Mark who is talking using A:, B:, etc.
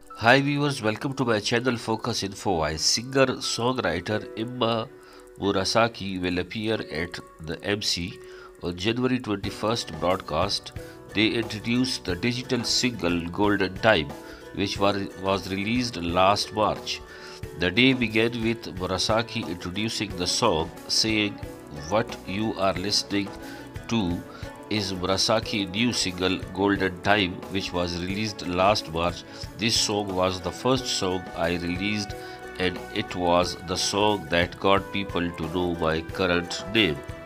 A: Hi viewers, welcome to my channel Focus Info. I singer-songwriter Imma Murasaki will appear at the MC on January 21st broadcast. They introduced the digital single Golden Time, which was released last March. The day began with Murasaki introducing the song, saying, "What you are listening to is Murasaki's new single Golden Time, which was released last March. This song was the first song I released, and it was the song that got people to know my current name."